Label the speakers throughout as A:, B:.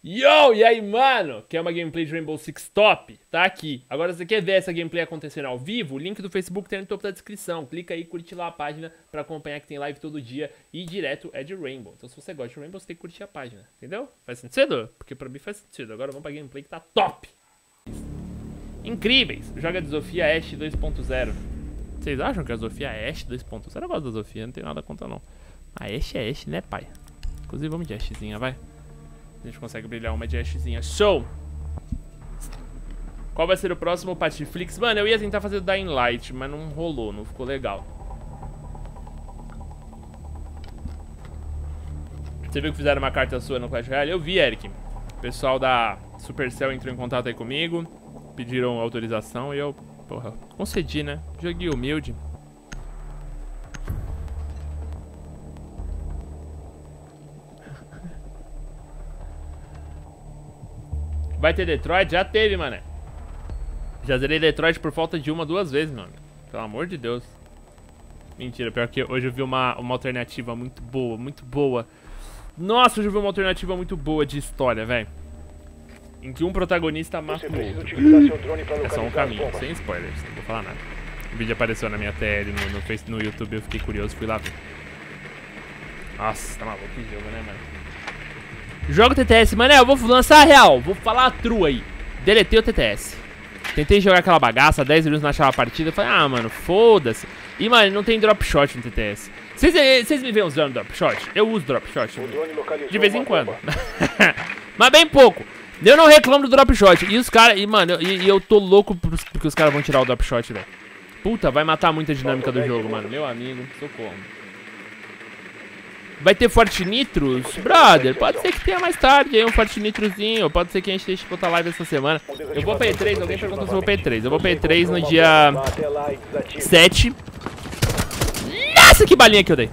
A: Yo, e aí, mano? Quer uma gameplay de Rainbow Six top? Tá aqui. Agora, se você quer ver essa gameplay acontecendo ao vivo, o link do Facebook tem no topo da descrição. Clica aí, curte lá a página pra acompanhar que tem live todo dia e direto é de Rainbow. Então, se você gosta de Rainbow, você tem que curtir a página, entendeu? Faz sentido? Porque pra mim faz sentido. Agora vamos pra gameplay que tá top. Incríveis. Joga de Zofia Ashe 2.0. Vocês acham que a Zofia é Ashe 2.0? Eu gosto da Zofia, não tem nada contra não. A Ashe é Ashe, né, pai? Inclusive, vamos de Ashezinha, vai. A gente consegue brilhar uma de Ashezinha. Show! Qual vai ser o próximo Patiflix? Mano, eu ia tentar fazer Dying Light, mas não rolou, não ficou legal. Você viu que fizeram uma carta sua no Clash Royale? Eu vi, Eric. O pessoal da Supercell entrou em contato aí comigo. Pediram autorização e eu, porra, concedi, né? Joguei humilde. Vai ter Detroit? Já teve, mané. Já zerei Detroit por falta de uma, duas vezes, mano. Pelo amor de Deus. Mentira, pior que hoje eu vi uma alternativa muito boa, muito boa. Nossa, hoje eu vi uma alternativa muito boa de história, velho. Em que um protagonista mata o outro. É só um caminho, sem spoilers, não vou falar nada. O vídeo apareceu na minha TL, no YouTube, eu fiquei curioso, fui lá ver. Nossa, tá maluco que jogo, né, mano? Joga o TTS, mano, eu vou lançar a real. Vou falar a true aí. Deletei o TTS. Tentei jogar aquela bagaça, 10 minutos não achava a partida. Falei, ah, mano, foda-se. E, mano, não tem drop shot no TTS. Vocês me veem usando drop shot? Eu uso drop shot de vez em quando. Mas bem pouco. Eu não reclamo do drop shot. E os caras, mano, eu tô louco porque os caras vão tirar o drop shot, velho. Puta, vai matar muita dinâmica do jogo, mano. Meu amigo, socorro. Vai ter Forte Nitros? Brother, pode ser que tenha mais tarde aí um Forte Nitrozinho. Pode ser que a gente deixe botar live essa semana. Eu vou pra E3, alguém perguntou se eu vou pra E3. Eu vou pra E3 no dia 7. Nossa, que balinha que eu dei.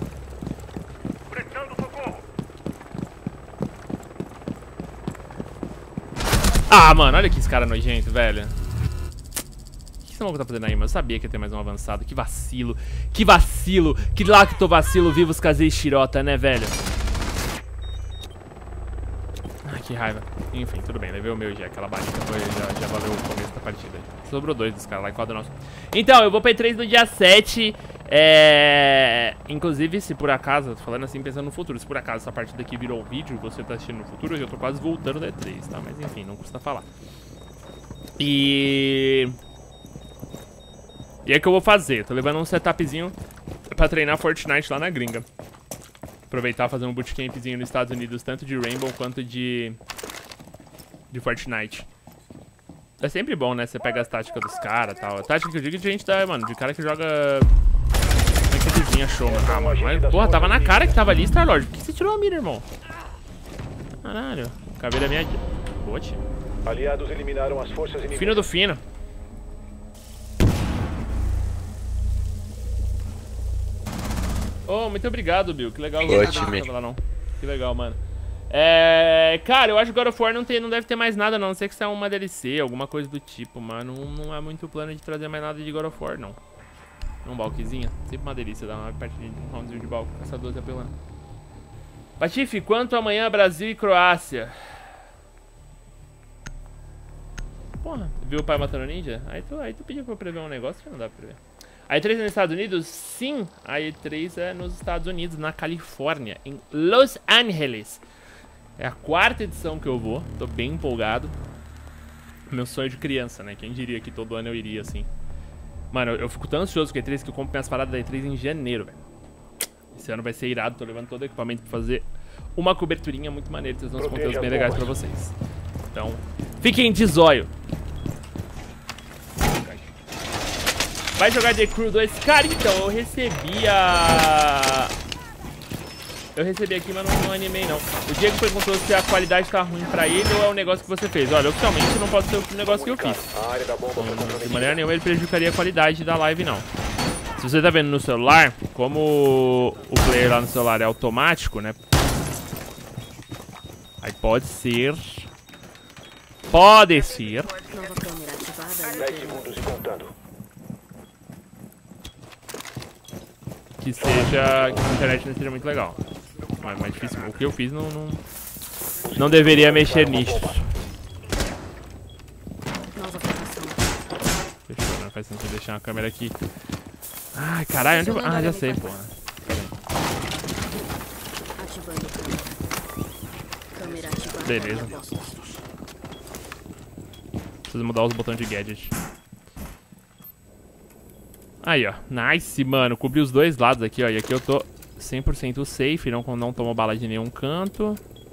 A: Ah, mano, olha aqui esse cara nojento, velho. O que esse maluco tá fazendo aí, mano? Eu sabia que ia ter mais um avançado. Que vacilo. Que vacilo. Que lacto vacilo. Vivos casei xirota, né, velho? Ai, que raiva. Enfim, tudo bem. Levei o meu já. Aquela balinha já valeu o começo da partida. Sobrou dois dos caras lá. Qual do nosso? Então, eu vou pra E3 no dia 7. Inclusive, se por acaso, tô falando assim pensando no futuro, se por acaso essa partida aqui virou um vídeo e você tá assistindo no futuro, eu já tô quase voltando da E3, tá? Mas enfim, não custa falar. E é que eu vou fazer, tô levando um setupzinho pra treinar Fortnite lá na gringa. Aproveitar fazer um bootcampzinho nos Estados Unidos, tanto de Rainbow quanto de Fortnite. É sempre bom, né? Você pega as táticas dos caras e tal. A tática que eu digo é de gente da, mano, de cara que joga ranquedezinha show, mano. Ah, mano, mas, porra, tava na cara que tava ali, Star-Lord. Por que você tirou a mira, irmão? Caralho. Acabei da minha... Bote.
B: Aliados eliminaram as forças inimigas.
A: Fino do fino. Oh, muito obrigado, Bill. Que legal. Que legal, mano. Cara, eu acho que God of War não deve ter mais nada, não. A não ser que seja uma DLC, alguma coisa do tipo, mano. Não é muito plano de trazer mais nada de God of War, não. Um balquezinho. Sempre uma delícia dar uma partidinha de um roundzinho de balco. Caçadores apelando. Patife, quanto amanhã Brasil e Croácia? Porra, viu o pai matando ninja? Aí tu pediu pra eu prever um negócio que não dá pra prever. A E3 é nos Estados Unidos? Sim, a E3 é nos Estados Unidos, na Califórnia, em Los Angeles. É a 4ª edição que eu vou, tô bem empolgado. Meu sonho de criança, né? Quem diria que todo ano eu iria assim. Mano, eu fico tão ansioso com a E3 que eu compro minhas paradas da E3 em janeiro, velho. Esse ano vai ser irado, tô levando todo o equipamento pra fazer uma coberturinha muito maneira. Vocês vão uns conteúdos bem legais pra vocês. Então, fiquem de zóio. Vai jogar The Crew 2. Cara, então, eu recebi aqui, mas não animei, não. O Diego perguntou se a qualidade tá ruim pra ele ou é um negócio que você fez. Olha, oficialmente não pode ser o negócio que eu fiz. De maneira nenhuma ele prejudicaria a qualidade da live, não. Se você tá vendo no celular, como o player lá no celular é automático, né? Aí pode ser... Pode ser...
B: 10 segundos e contando.
A: Que a internet não seja muito legal. Mas mais difícil. O que eu fiz não não deveria mexer nisso.
B: Nova gravação.
A: Fechou, não faz sentido deixar uma câmera aqui. Ai, caralho, onde eu... Ah, já sei, porra.
B: Ativando câmera. Câmera ativada.
A: Beleza. Preciso mudar os botões de gadget. Aí, ó. Nice, mano. Cobri os dois lados aqui, ó. E aqui eu tô 100% safe. Não tomo bala de nenhum canto.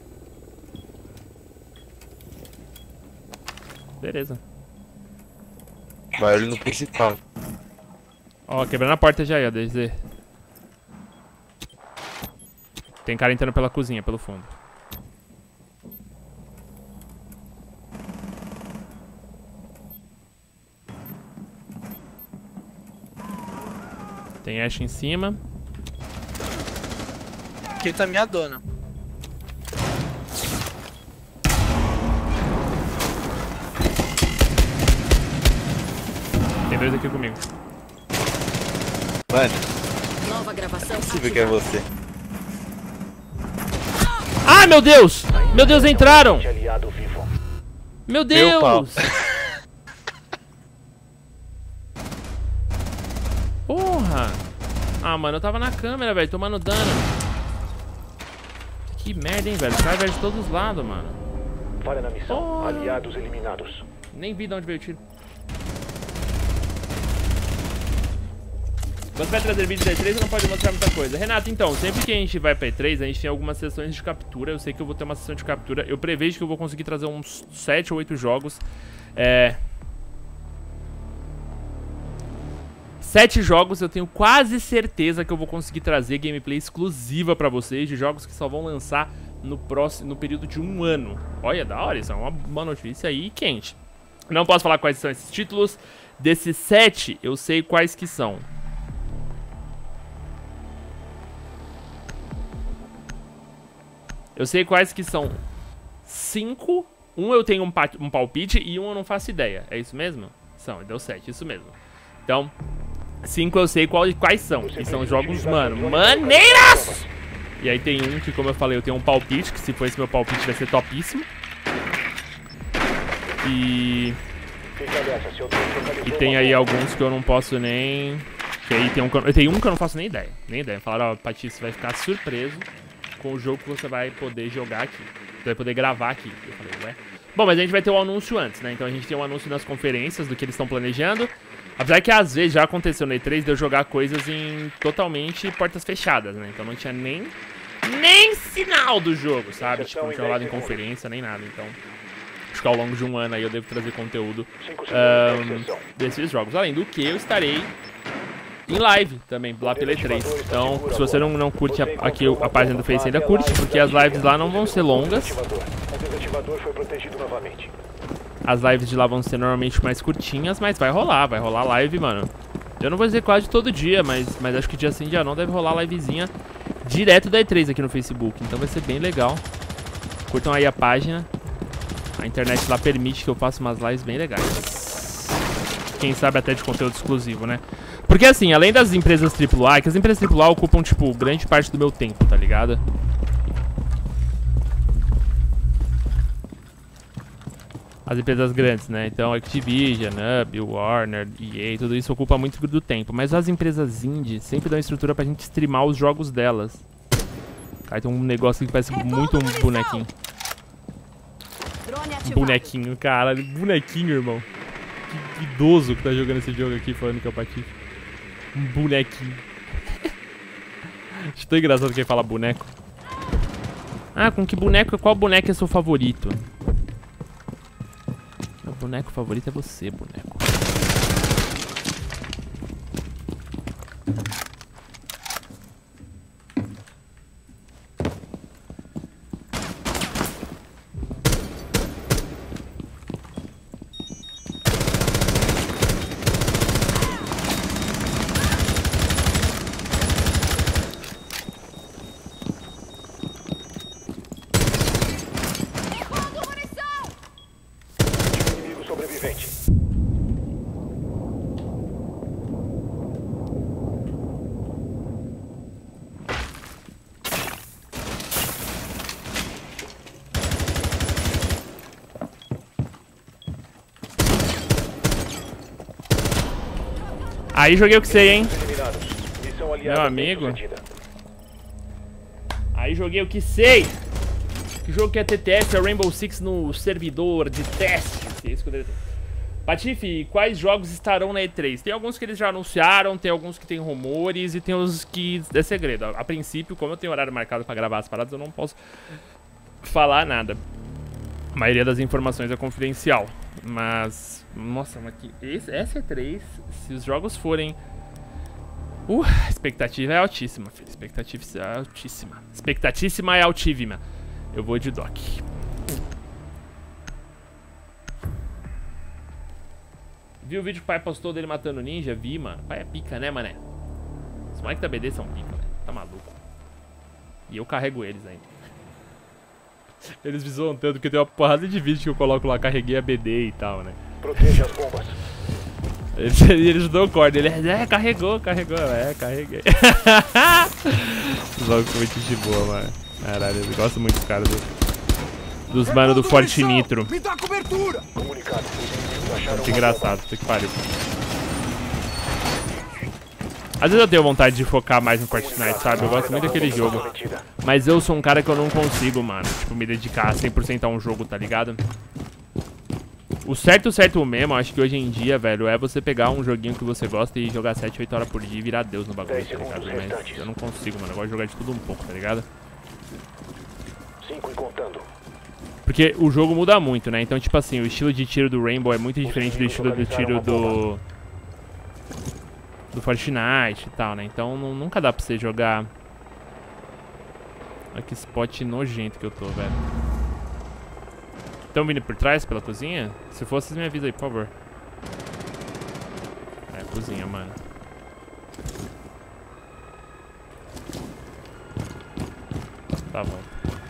A: Beleza.
C: Vai ali no principal.
A: Ó, quebrando a porta já aí, ó. DZ. Tem cara entrando pela cozinha, pelo fundo. Tem Ash em cima.
D: Aqui tá minha dona.
A: Tem dois aqui comigo.
C: Mano,
B: Nova gravação.
C: não é possível que é você.
A: Ah, meu Deus! Meu Deus, entraram!
B: Aliado vivo.
A: Meu
C: Meu pau.
A: Deus! Porra! Ah, mano, eu tava na câmera, velho, tomando dano. Que merda, hein, velho. Os caras de todos os lados, mano.
B: Falha na missão.
A: Porra.
B: Aliados eliminados.
A: Nem vi de onde veio o tiro. Você vai trazer vídeo da E3 e não pode mostrar muita coisa. Renato, então, sempre que a gente vai pra E3, a gente tem algumas sessões de captura. Eu sei que eu vou ter uma sessão de captura. Eu prevejo que eu vou conseguir trazer uns 7 ou 8 jogos. 7 jogos, eu tenho quase certeza que eu vou conseguir trazer gameplay exclusiva pra vocês, de jogos que só vão lançar no período de 1 ano. Olha, da hora, isso é uma notícia aí quente. Não posso falar quais são esses títulos. Desses 7, eu sei quais que são. Eu sei quais que são 5. Um eu tenho um palpite e um eu não faço ideia. É isso mesmo? São, deu 7, isso mesmo. Então, 5 eu sei quais são. E são jogos, mano, maneiras! E aí tem um que, como eu falei, eu tenho um palpite, que se for esse meu palpite vai ser topíssimo. E tem aí alguns que eu não posso nem... Que aí tem um que eu não faço nem ideia. Nem ideia. Falaram, ó, Patife, você vai ficar surpreso com o jogo que você vai poder jogar aqui. Você vai poder gravar aqui. Eu falei, ué? Bom, mas a gente vai ter o anúncio antes, né? Então a gente tem um anúncio nas conferências do que eles estão planejando. Apesar que às vezes já aconteceu no E3 de eu jogar coisas em totalmente portas fechadas, né? Então não tinha nem sinal do jogo, sabe? Tipo, não tinha rolado em conferência, nem nada. Então, acho que ao longo de 1 ano aí eu devo trazer conteúdo desses jogos. Além do que eu estarei em live também, lá pela E3. Então, se você não curte aqui a página do Face, ainda curte, porque as lives lá não vão ser longas. As lives de lá vão ser normalmente mais curtinhas, mas vai rolar live, mano. Eu não vou dizer quase todo dia, mas acho que dia sim, dia não, deve rolar livezinha direto da E3 aqui no Facebook. Então vai ser bem legal. Curtam aí a página. A internet lá permite que eu faça umas lives bem legais. Quem sabe até de conteúdo exclusivo, né? Porque assim, além das empresas AAA, que as empresas AAA ocupam, tipo, grande parte do meu tempo, tá ligado? As empresas grandes, né? Então, Activision, Up, Warner, EA, tudo isso ocupa muito do tempo. Mas as empresas indie sempre dão estrutura pra gente streamar os jogos delas. Aí tem um negócio que parece muito um bonequinho. Bonequinho, cara. Bonequinho, irmão. Que idoso que tá jogando esse jogo aqui, falando que é o Patife. Um bonequinho. Acho tão engraçado quem fala boneco. Ah, com que boneco? Qual boneco é seu favorito? Meu boneco favorito é você, boneco. Aí joguei o que sei, hein?
B: Eliminados. Missão aliada
A: Meu amigo.
B: bem-sucedida.
A: Aí joguei o que sei. Que jogo que é TTS? É Rainbow Six no servidor de teste. É isso que eu devo ter. Patife, quais jogos estarão na E3? Tem alguns que eles já anunciaram, tem alguns que tem rumores e tem os que é segredo. A princípio, como eu tenho horário marcado pra gravar as paradas, eu não posso falar nada. A maioria das informações é confidencial. Mas, nossa, mas que essa E3, se os jogos forem... a expectativa é altíssima, filho. Expectativa é altíssima. Expectatíssima é altíssima. Eu vou de Doc. Viu o vídeo que o pai postou dele matando ninja? Vi, mano. O pai é pica, né, mané? Os moleques da BD são pica, velho. Tá maluco. E eu carrego eles ainda. Eles me zoam tanto porque tem uma porrada de vídeo que eu coloco lá, carreguei a BD e tal, né?
B: Proteja as bombas.
A: Eles dão corda, ele carregou, carreguei. Os jogos são muito de boa, mano. Caralho, eu gosto muito dos caras dos manos do Forte Nitro.
D: Me dá cobertura!
B: Comunicado. Acharam
A: Muito
B: uma
A: engraçado, puta que pariu. Às vezes eu tenho vontade de focar mais no Fortnite, sabe? Eu gosto muito daquele jogo.
B: cometida.
A: Mas eu sou um cara que eu não consigo, mano, tipo, me dedicar 100% a um jogo, tá ligado? O certo mesmo, acho que hoje em dia, velho, é você pegar um joguinho que você gosta e jogar 7, 8 horas por dia e virar Deus no bagulho,
B: 10
A: tá ligado?
B: segundos
A: Mas
B: restantes.
A: eu não consigo, mano, eu gosto de jogar de tudo um pouco, tá ligado?
B: 5 e contando.
A: Porque o jogo muda muito, né? Então, tipo assim, o estilo de tiro do Rainbow é muito diferente do estilo de tiro do Fortnite e tal, né? Então nunca dá pra você jogar. Olha que spot nojento que eu tô, velho. Estão vindo por trás, pela cozinha? Se for, vocês me avisam aí, por favor. É, cozinha, mano. Tá bom.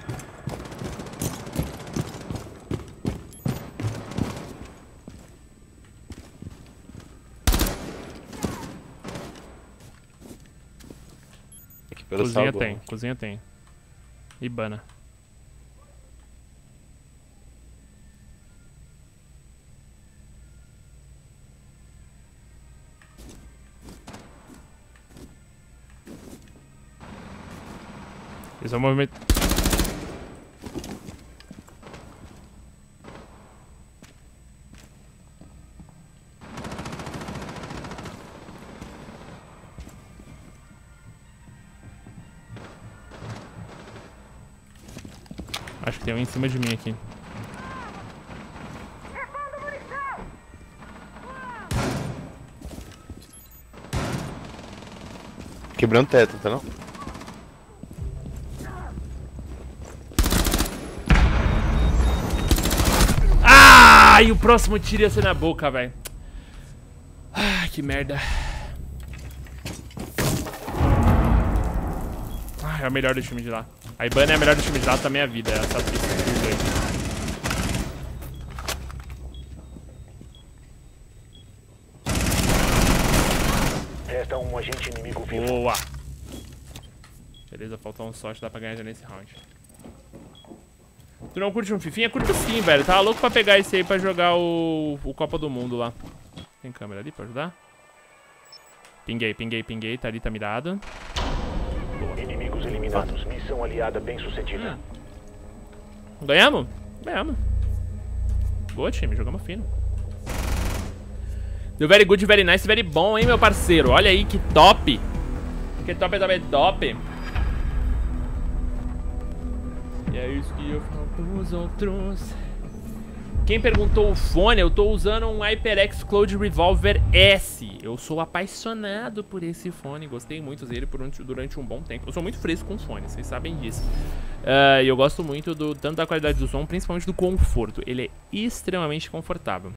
C: Aqui pelo
A: Cozinha
C: sabor.
A: tem, cozinha tem. Ibana. Esse é o movimento. Acho que tem um em cima de mim aqui.
C: Quebrando o teto, tá não?
A: Ah, e o próximo tiro ia ser na boca, velho. Ai, que merda. Ah, é o melhor do time de lá. A Ibana é a melhor do time de lá da minha vida. Essa pista tudo aí.
B: Resta um agente inimigo vivo.
A: Boa. Beleza, faltou um sorte, dá pra ganhar já nesse round. Tu não curte um fifinha? Curto sim, velho. Tava louco pra pegar esse aí pra jogar o Copa do Mundo lá. Tem câmera ali pra ajudar? Pinguei. Tá ali, tá mirado.
B: Inimigos eliminados. Missão aliada bem sucedida.
A: Ganhamos? Ganhamos. Boa, time. Jogamos fino. Deu very good, very nice, very bom, hein, meu parceiro? Olha aí, que top. Que top, top. E é isso que eu falo pros outros. Quem perguntou o fone, eu tô usando um HyperX Cloud Revolver S. Eu sou apaixonado por esse fone, gostei muito, usei ele durante um bom tempo. Eu sou muito fresco com fone, vocês sabem disso. E eu gosto muito tanto da qualidade do som, principalmente do conforto. Ele é extremamente confortável.